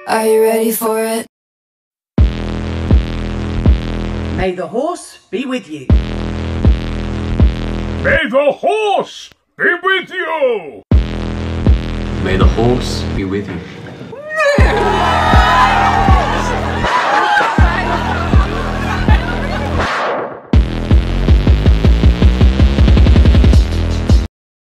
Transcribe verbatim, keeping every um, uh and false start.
Are you ready for it? May the horse be with you. May the horse be with you! May the horse be with you.